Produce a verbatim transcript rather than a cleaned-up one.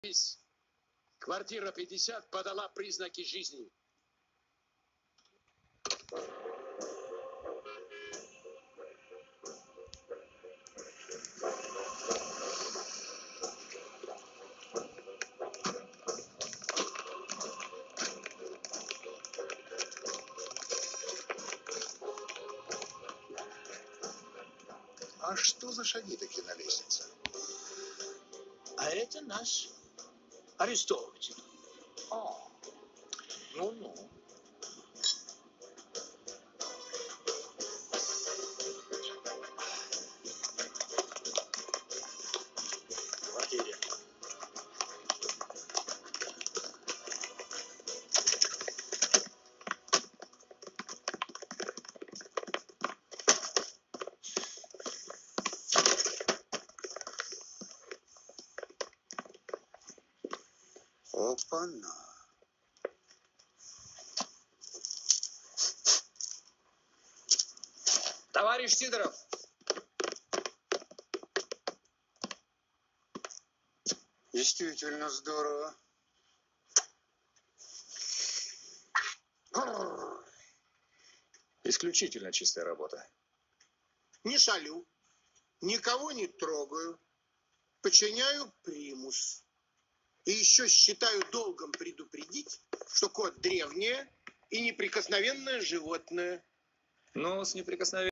Квартира пятьдесят подала признаки жизни. А что за шаги такие на лестнице? А это наш арестовыватель. О, ну-ну. В квартире. Опа-на. Товарищ Сидоров! Действительно здорово. Исключительно чистая работа. Не шалю, никого не трогаю, подчиняю примус. И еще считаю долгом предупредить, что кот древнее и неприкосновенное животное. Но с неприкосновенным